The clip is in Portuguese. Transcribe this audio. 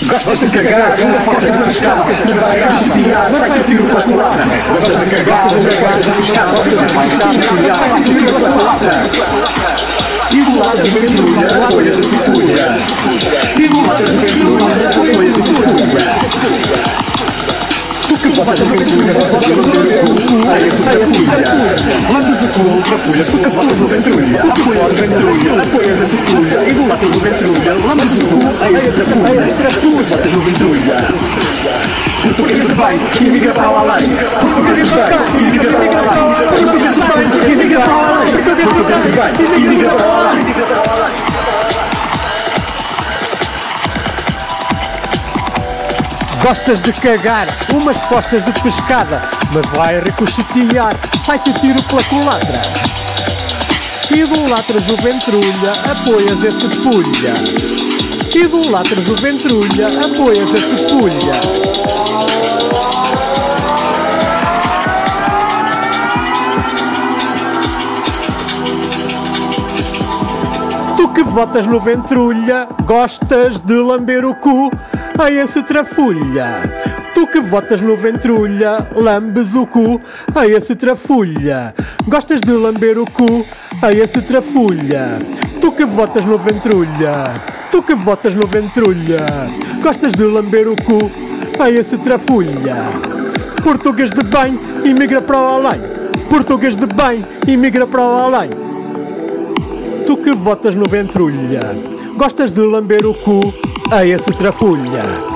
Gostas de cagar, não gostas de pescar, vai a chatear, sai que tiro pela culatra. Gostas de cagar, não gostas de pescar, vai a chatear, sai que tiro pela culatra. E do lado de ventrulha, apoias a cintura. E do lado de ventrulha, apoias a cintura. Tu que votas no ventrulha, votas no cu, a esse trafulha. Lambes o cu, trafulha, tu que votas no ventrulha, apoias a ventrulha, apoias a cintura. E do lado do ventrulha, lambes o cu, a esse trafulha. Tu votas no ventrulha. Português de bem, imigra para o além. Português de bem, imigra para o além. Português de bem, imigra para o além. Português de bem, imigra para o além. Gostas de cagar, umas postas de pescada, mas vai ricochetear, sai-te tiro pela culatra. Idolatras o ventrulha, apoias esse pulha. Idolatras o ventrulha, apoias esse pulha. Tu que votas no ventrulha, gostas de lamber o cu a esse trafulha. Tu que votas no ventrulha, lambes o cu a esse trafulha. Gostas de lamber o cu a esse trafulha. Tu que votas no ventrulha, tu que votas no ventrulha, gostas de lamber o cu a esse trafulha. Português de bem, imigra para o além. Português de bem, imigra para o além. Tu que votas no ventrulha, gostas de lamber o cu a esse trafulha.